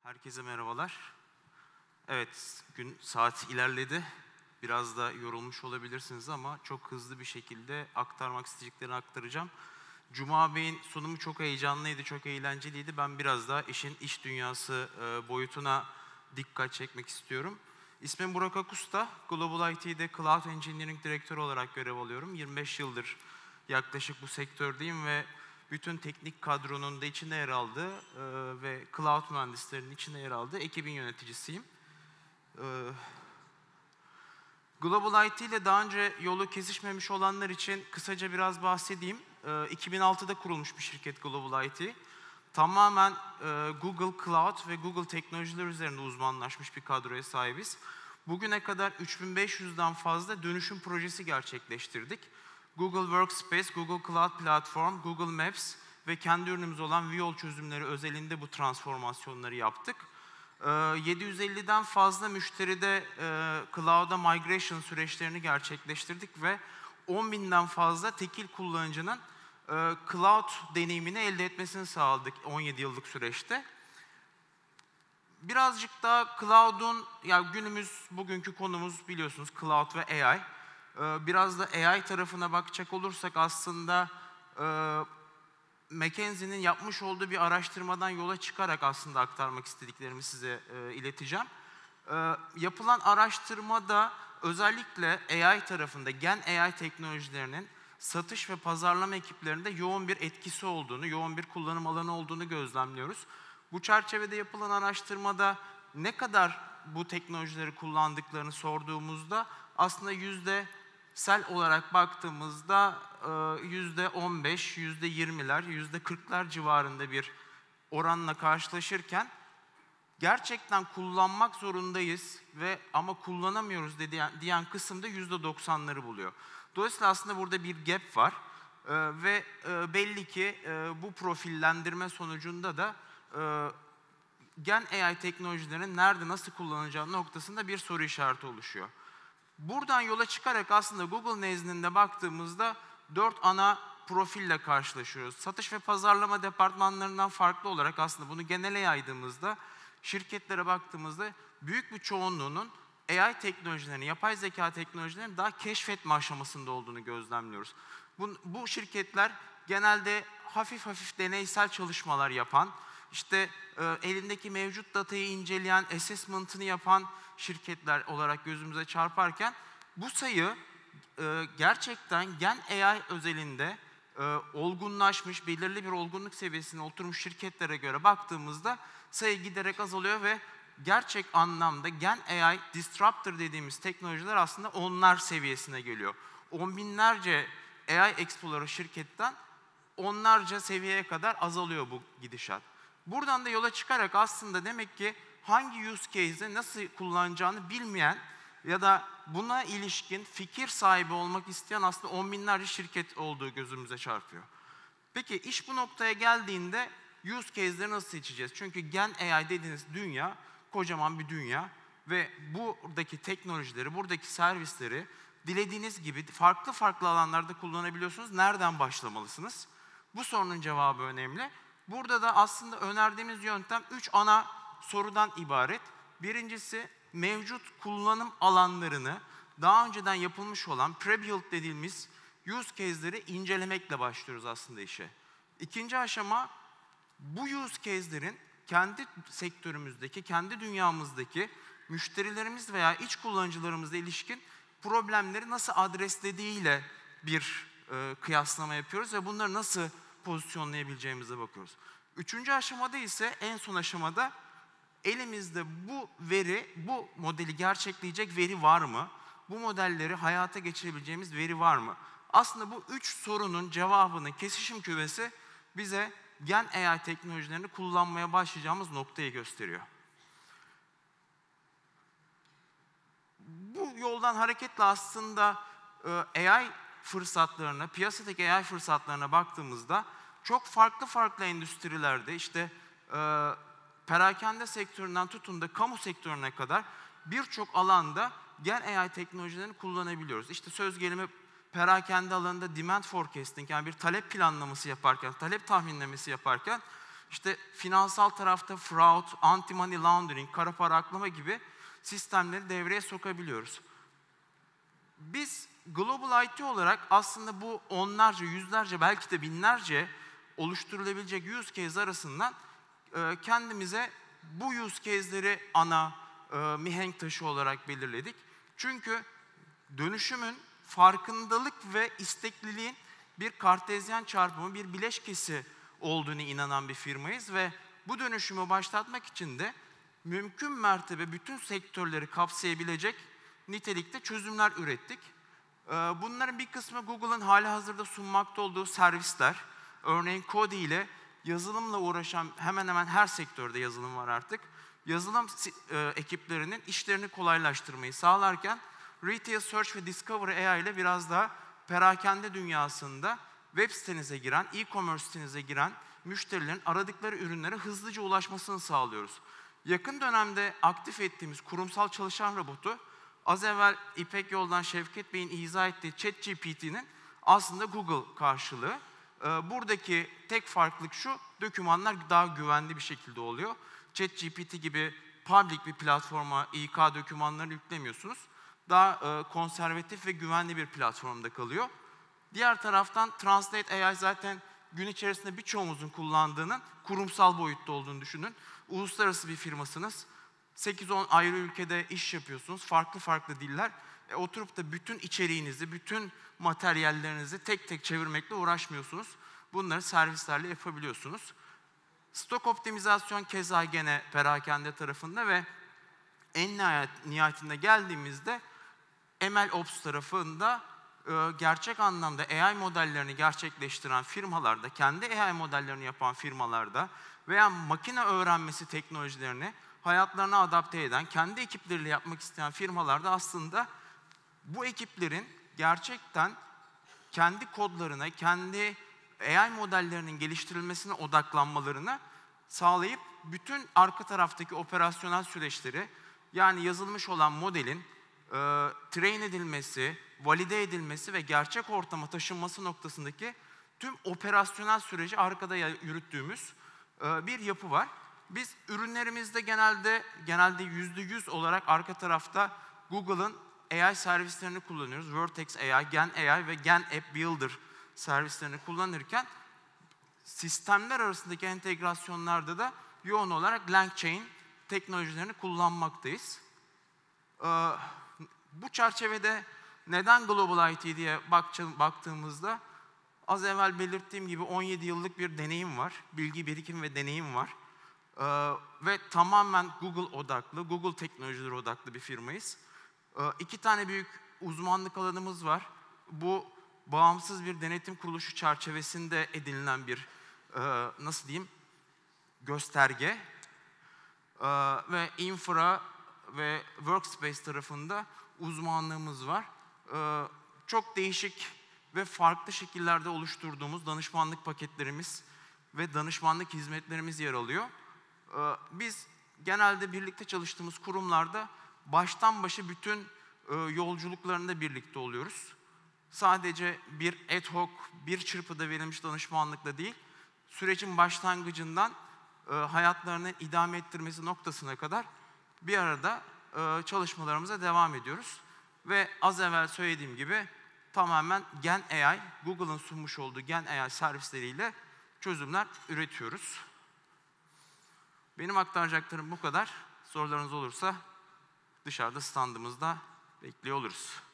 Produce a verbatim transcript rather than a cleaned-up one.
Herkese merhabalar. Evet, gün saat ilerledi. Biraz da yorulmuş olabilirsiniz ama çok hızlı bir şekilde aktarmak istediklerini aktaracağım. Cuma Bey'in sunumu çok heyecanlıydı, çok eğlenceliydi. Ben biraz daha işin iş dünyası e, boyutuna dikkat çekmek istiyorum. İsmim Burak Akusta. Global I T'de Cloud Engineering Direktörü olarak görev alıyorum. yirmi beş yıldır yaklaşık bu sektördeyim ve bütün teknik kadronun da içinde yer aldığı e, ve cloud mühendislerinin içinde yer aldığı ekibin yöneticisiyim. E, Global I T ile daha önce yolu kesişmemiş olanlar için kısaca biraz bahsedeyim. E, iki bin altıda kurulmuş bir şirket Global I T. Tamamen e, Google Cloud ve Google teknolojiler üzerinde uzmanlaşmış bir kadroya sahibiz. Bugüne kadar üç bin beş yüzden fazla dönüşüm projesi gerçekleştirdik. Google Workspace, Google Cloud Platform, Google Maps ve kendi ürünümüz olan Viol çözümleri özelinde bu transformasyonları yaptık. yedi yüz elliden fazla müşteride Cloud'a migration süreçlerini gerçekleştirdik ve on binden fazla tekil kullanıcının Cloud deneyimini elde etmesini sağladık on yedi yıllık süreçte. Birazcık daha Cloud'un, ya günümüz, bugünkü konumuz biliyorsunuz Cloud ve A I. Biraz da A I tarafına bakacak olursak aslında McKinsey'nin yapmış olduğu bir araştırmadan yola çıkarak aslında aktarmak istediklerimi size e, ileteceğim. E, yapılan araştırmada özellikle A I tarafında Gen A I teknolojilerinin satış ve pazarlama ekiplerinde yoğun bir etkisi olduğunu, yoğun bir kullanım alanı olduğunu gözlemliyoruz. Bu çerçevede yapılan araştırmada ne kadar bu teknolojileri kullandıklarını sorduğumuzda aslında yüzde sel olarak baktığımızda yüzde on beş, yüzde yirmiler, yüzde kırklar civarında bir oranla karşılaşırken gerçekten kullanmak zorundayız ve ama kullanamıyoruz diyen, diyen kısımda yüzde doksanları buluyor. Dolayısıyla aslında burada bir gap var ve belli ki bu profillendirme sonucunda da Gen A I teknolojilerinin nerede nasıl kullanılacağı noktasında bir soru işareti oluşuyor. Buradan yola çıkarak aslında Google nezdinde baktığımızda dört ana profille karşılaşıyoruz. Satış ve pazarlama departmanlarından farklı olarak aslında bunu genele yaydığımızda şirketlere baktığımızda büyük bir çoğunluğunun A I teknolojilerini, yapay zeka teknolojilerinin daha keşfetme aşamasında olduğunu gözlemliyoruz. Bu, bu şirketler genelde hafif hafif deneysel çalışmalar yapan, işte e, elindeki mevcut datayı inceleyen, assessment'ını yapan şirketler olarak gözümüze çarparken bu sayı e, gerçekten Gen A I özelinde e, olgunlaşmış, belirli bir olgunluk seviyesine oturmuş şirketlere göre baktığımızda sayı giderek azalıyor ve gerçek anlamda Gen A I disruptor dediğimiz teknolojiler aslında onlar seviyesine geliyor. On binlerce A I Explorer şirketten onlarca seviyeye kadar azalıyor bu gidişat. Buradan da yola çıkarak aslında demek ki hangi use case'i nasıl kullanacağını bilmeyen ya da buna ilişkin fikir sahibi olmak isteyen aslında on binlerce şirket olduğu gözümüze çarpıyor. Peki iş bu noktaya geldiğinde use case'leri nasıl seçeceğiz? Çünkü Gen A I dediğiniz dünya kocaman bir dünya ve buradaki teknolojileri, buradaki servisleri dilediğiniz gibi farklı farklı alanlarda kullanabiliyorsunuz. Nereden başlamalısınız? Bu sorunun cevabı önemli. Burada da aslında önerdiğimiz yöntem üç ana sorudan ibaret. Birincisi mevcut kullanım alanlarını daha önceden yapılmış olan pre-built dediğimiz use case'leri incelemekle başlıyoruz aslında işe. İkinci aşama bu use case'lerin kendi sektörümüzdeki, kendi dünyamızdaki müşterilerimiz veya iç kullanıcılarımızla ilişkin problemleri nasıl adreslediğiyle bir e, kıyaslama yapıyoruz ve bunları nasıl pozisyonlayabileceğimize bakıyoruz. Üçüncü aşamada ise en son aşamada elimizde bu veri, bu modeli gerçekleyecek veri var mı? Bu modelleri hayata geçirebileceğimiz veri var mı? Aslında bu üç sorunun cevabının kesişim küvesi bize Gen A I teknolojilerini kullanmaya başlayacağımız noktayı gösteriyor. Bu yoldan hareketle aslında A I fırsatlarına, piyasadaki A I fırsatlarına baktığımızda çok farklı farklı endüstrilerde işte e, perakende sektöründen tutun da kamu sektörüne kadar birçok alanda Gen A I teknolojilerini kullanabiliyoruz. İşte söz gelimi perakende alanında demand forecasting yani bir talep planlaması yaparken, talep tahminlemesi yaparken İşte finansal tarafta fraud, anti-money laundering, kara para aklama gibi sistemleri devreye sokabiliyoruz. Biz Global I T olarak aslında bu onlarca, yüzlerce, belki de binlerce oluşturulabilecek use case arasından e, kendimize bu use case'leri ana e, mihenk taşı olarak belirledik. Çünkü dönüşümün farkındalık ve istekliliğin bir kartezyen çarpımı, bir bileşkesi olduğunu inanan bir firmayız ve bu dönüşümü başlatmak için de mümkün mertebe bütün sektörleri kapsayabilecek nitelikte çözümler ürettik. Bunların bir kısmı Google'ın halihazırda sunmakta olduğu servisler. Örneğin Kodi ile yazılımla uğraşan hemen hemen her sektörde yazılım var artık. Yazılım ekiplerinin işlerini kolaylaştırmayı sağlarken Retail Search ve Discovery A I ile biraz daha perakende dünyasında web sitenize giren, e-commerce sitenize giren müşterilerin aradıkları ürünlere hızlıca ulaşmasını sağlıyoruz. Yakın dönemde aktif ettiğimiz kurumsal çalışan robotu, az evvel İpek Yol'dan Şevket Bey'in izah ettiği ChatGPT'nin aslında Google karşılığı. Buradaki tek farklılık şu, dokümanlar daha güvenli bir şekilde oluyor. ChatGPT gibi public bir platforma İK dokümanları yüklemiyorsunuz. Daha konservatif ve güvenli bir platformda kalıyor. Diğer taraftan Translate A I zaten gün içerisinde birçoğumuzun kullandığının kurumsal boyutta olduğunu düşünün. Uluslararası bir firmasınız. sekiz on ayrı ülkede iş yapıyorsunuz. Farklı farklı diller. E, oturup da bütün içeriğinizi, bütün materyallerinizi tek tek çevirmekle uğraşmıyorsunuz. Bunları servislerle yapabiliyorsunuz. Stok optimizasyon keza gene perakende tarafında ve en nihayetinde geldiğimizde MLOps tarafında e, gerçek anlamda A I modellerini gerçekleştiren firmalarda, kendi A I modellerini yapan firmalarda veya makine öğrenmesi teknolojilerini hayatlarına adapte eden, kendi ekipleriyle yapmak isteyen firmalarda aslında bu ekiplerin gerçekten kendi kodlarına, kendi A I modellerinin geliştirilmesine odaklanmalarını sağlayıp bütün arka taraftaki operasyonel süreçleri, yani yazılmış olan modelin e, train edilmesi, valide edilmesi ve gerçek ortama taşınması noktasındaki tüm operasyonel süreci arkada yürüttüğümüz e, bir yapı var. Biz ürünlerimizde genelde genelde yüzde yüz olarak arka tarafta Google'ın A I servislerini kullanıyoruz. Vertex A I, Gen A I ve Gen App Builder servislerini kullanırken sistemler arasındaki entegrasyonlarda da yoğun olarak LangChain teknolojilerini kullanmaktayız. Ee, bu çerçevede neden Global I T diye baktığımızda az evvel belirttiğim gibi on yedi yıllık bir deneyim var. Bilgi birikim ve deneyim var. Ee, ve tamamen Google odaklı, Google teknolojileri odaklı bir firmayız. Ee, iki tane büyük uzmanlık alanımız var. Bu bağımsız bir denetim kuruluşu çerçevesinde edinilen bir e, nasıl diyeyim gösterge e, ve infra ve workspace tarafında uzmanlığımız var. E, çok değişik ve farklı şekillerde oluşturduğumuz danışmanlık paketlerimiz ve danışmanlık hizmetlerimiz yer alıyor. E, biz genelde birlikte çalıştığımız kurumlarda baştan başa bütün e, yolculuklarında birlikte oluyoruz. Sadece bir ad hoc, bir çırpıda verilmiş danışmanlıkla değil, sürecin başlangıcından e, hayatlarını idame ettirmesi noktasına kadar bir arada e, çalışmalarımıza devam ediyoruz. Ve az evvel söylediğim gibi tamamen Gen A I, Google'ın sunmuş olduğu Gen A I servisleriyle çözümler üretiyoruz. Benim aktaracaklarım bu kadar. Sorularınız olursa dışarıda standımızda bekliyor oluruz.